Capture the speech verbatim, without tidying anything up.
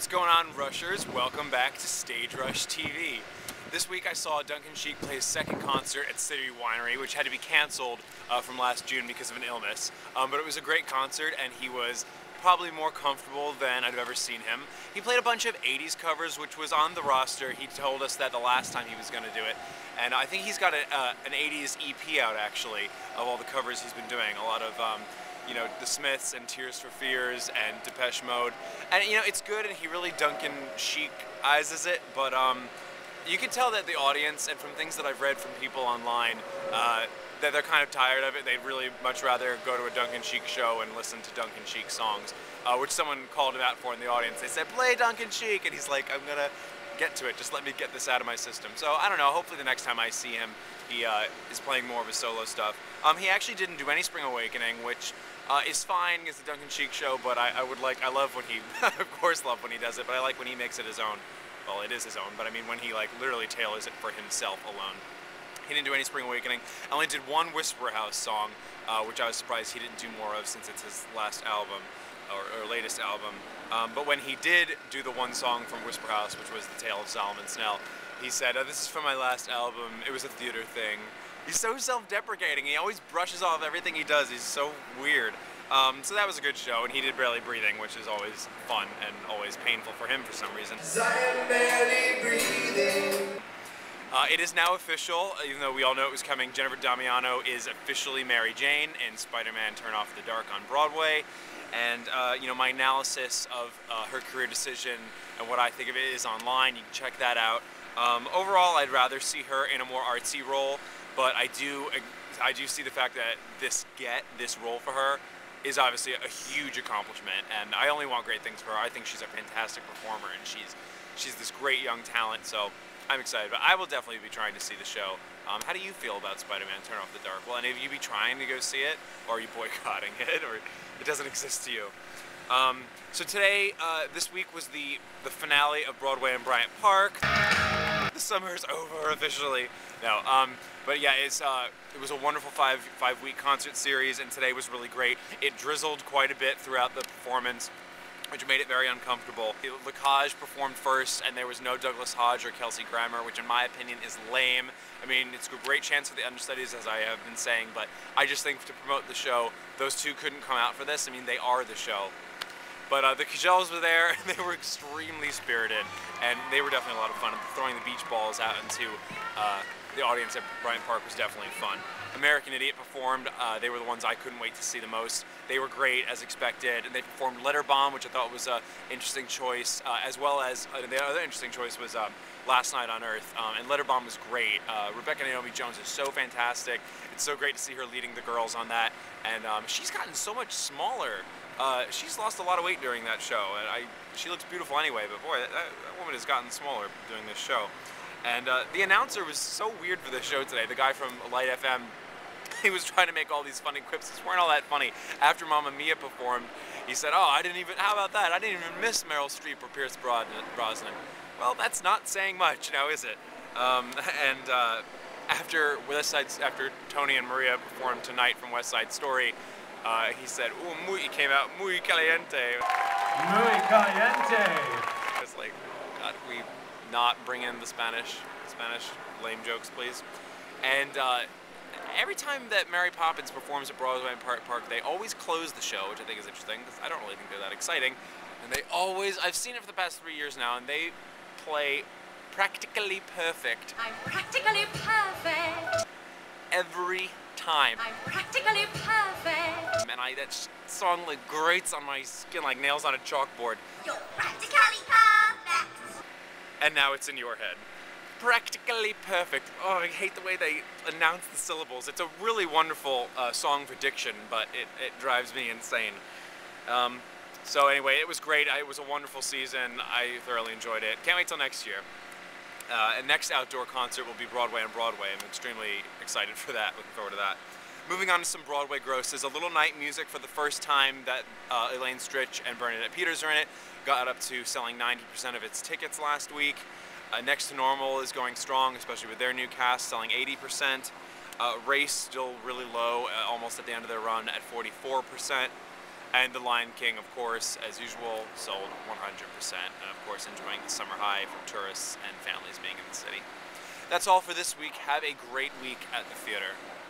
What's going on, Rushers? Welcome back to Stage Rush T V. This week I saw Duncan Sheik play his second concert at City Winery, which had to be canceled uh, from last June because of an illness. Um, but it was a great concert, and he was probably more comfortable than I've ever seen him. He played a bunch of eighties covers, which was on the roster. He told us that the last time he was going to do it. And I think he's got a, uh, an eighties E P out, actually, of all the covers he's been doing. A lot of, um, you know, The Smiths and Tears for Fears and Depeche Mode. And, you know, it's good, and he really Duncan Sheik-izes it, but um, you can tell that the audience, and from things that I've read from people online, uh, that they're kind of tired of it. They'd really much rather go to a Duncan Sheik show and listen to Duncan Sheik songs, uh, which someone called him out for in the audience. They said, play Duncan Sheik, and he's like, I'm gonna get to it, just let me get this out of my system. So I don't know, hopefully the next time I see him, he uh, is playing more of his solo stuff. Um, he actually didn't do any Spring Awakening, which uh, is fine as the Duncan Sheik show, but I, I would like, I love when he, of course love when he does it, but I like when he makes it his own. Well, it is his own, but I mean when he like literally tailors it for himself alone. He didn't do any Spring Awakening. I only did one Whisper House song, uh, which I was surprised he didn't do more of since it's his last album, or, or latest album. Um, but when he did do the one song from Whisper House, which was The Tale of Solomon Snell, he said, oh, this is from my last album, it was a theater thing. He's so self-deprecating, he always brushes off everything he does, he's so weird. Um, so that was a good show, and he did Barely Breathing, which is always fun and always painful for him for some reason. I'm barely breathing. Uh, it is now official, even though we all know it was coming. Jennifer Damiano is officially Mary Jane in Spider-Man Turn Off the Dark on Broadway. And, uh, you know, my analysis of uh, her career decision and what I think of it is online. You can check that out. Um, overall, I'd rather see her in a more artsy role, but I do, I do see the fact that this get, this role for her, is obviously a huge accomplishment, and I only want great things for her. I think she's a fantastic performer, and she's, she's this great young talent, so I'm excited, but I will definitely be trying to see the show. Um, how do you feel about Spider-Man Turn Off the Dark? Will any of you be trying to go see it, or are you boycotting it, or it doesn't exist to you? Um, so today, uh, this week was the, the finale of Broadway and Bryant Park. The summer's over officially. No, um, but yeah, it's, uh, it was a wonderful five, five week concert series, and today was really great. It drizzled quite a bit throughout the performance, which made it very uncomfortable. Lacage performed first, and there was no Douglas Hodge or Kelsey Grammer, which in my opinion is lame. I mean, it's a great chance for the understudies, as I have been saying, but I just think to promote the show, those two couldn't come out for this. I mean, they are the show. But uh, the Cagelles were there, and they were extremely spirited, and they were definitely a lot of fun. Throwing the beach balls out into uh, the audience at Bryant Park was definitely fun. American Idiot performed. Uh, they were the ones I couldn't wait to see the most. They were great, as expected, and they performed Letter Bomb, which I thought was an interesting choice, uh, as well as uh, the other interesting choice was um, Last Night on Earth, um, and Letter Bomb was great. Uh, Rebecca Naomi Jones is so fantastic. It's so great to see her leading the girls on that, and um, she's gotten so much smaller. Uh, she's lost a lot of weight during that show, and I, she looks beautiful anyway, but boy, that, that woman has gotten smaller doing this show. And uh, the announcer was so weird for this show today, the guy from Light F M. He was trying to make all these funny quips. These weren't all that funny. After Mamma Mia performed, he said, oh, I didn't even, how about that? I didn't even miss Meryl Streep or Pierce Brosnan. Well, that's not saying much, now is it? Um, and uh, after West Side, after Tony and Maria performed Tonight from West Side Story, uh, he said, ooh, muy, he came out, muy caliente. Muy caliente. It's like, God, we not bring in the Spanish, Spanish lame jokes, please. And uh, every time that Mary Poppins performs at Broadway and Park Park, they always close the show, which I think is interesting, because I don't really think they're that exciting. And they always, I've seen it for the past three years now, and they play Practically Perfect. I'm practically perfect. Every time. I'm practically perfect. And I, that song like grates on my skin like nails on a chalkboard. You're practically perfect. And now it's in your head. Practically Perfect. Oh, I hate the way they announce the syllables. It's a really wonderful uh, song for diction, but it, it drives me insane. Um, so anyway, it was great. I, it was a wonderful season. I thoroughly enjoyed it. Can't wait till next year. Uh, and next outdoor concert will be Broadway and Broadway. I'm extremely excited for that. Looking forward to that. Moving on to some Broadway grosses. A Little Night Music for the first time that uh, Elaine Stritch and Bernadette Peters are in it. Got up to selling ninety percent of its tickets last week. Uh, Next to Normal is going strong, especially with their new cast, selling eighty percent. Uh, Race still really low, uh, almost at the end of their run at forty-four percent. And The Lion King, of course, as usual, sold one hundred percent. And of course, enjoying the summer high from tourists and families being in the city. That's all for this week. Have a great week at the theater.